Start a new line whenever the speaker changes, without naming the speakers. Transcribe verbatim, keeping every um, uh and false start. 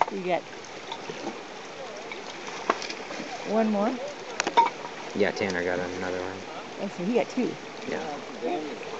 You got one more?
Yeah, Tanner got another one.
Oh, so he got two.
Yeah.